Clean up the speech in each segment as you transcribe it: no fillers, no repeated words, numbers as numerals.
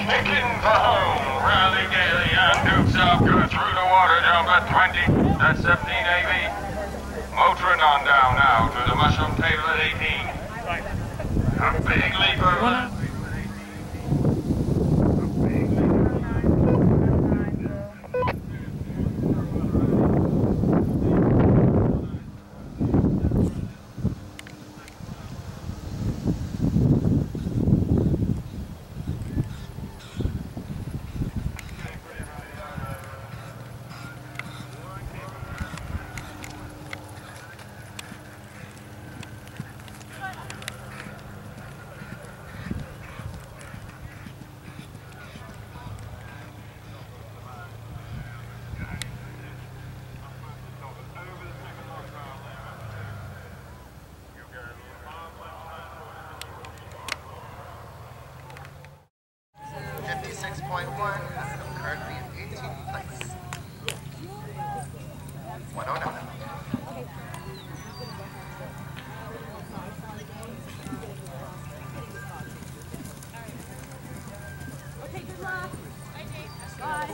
Kicking for home. Rylee, Gailey, and Dukes up. Good through the water jump at 20. That's 17 AV. Motoring on down now to the mushroom table at 18. A big leaper. Currently in 18th place. 109. Okay, good luck. Bye.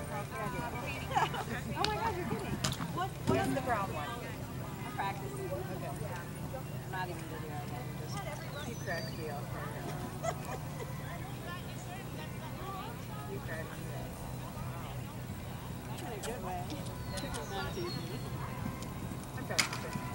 Oh my God, you're kidding. What is the brown one? I'm practicing. Okay. I'm not even doing it. Just you crack me up. You crack me up. In a good way. Not teasing. I'm practicing.